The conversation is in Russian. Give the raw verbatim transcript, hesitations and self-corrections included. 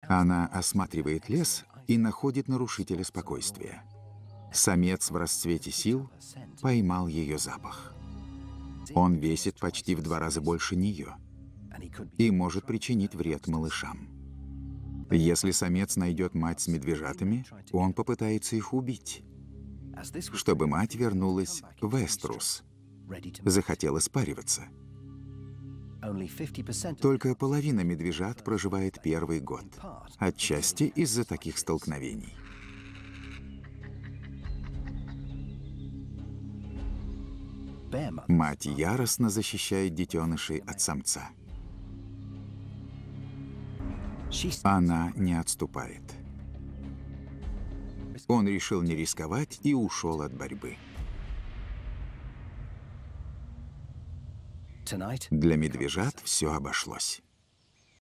Она осматривает лес и находит нарушителя спокойствия. Самец в расцвете сил поймал ее запах. Он весит почти в два раза больше нее и может причинить вред малышам. Если самец найдет мать с медвежатами, он попытается их убить, чтобы мать вернулась в эструс, захотела спариваться. Только половина медвежат проживает первый год, отчасти из-за таких столкновений. Мать яростно защищает детенышей от самца. Она не отступает. Он решил не рисковать и ушел от борьбы. Для медвежат все обошлось.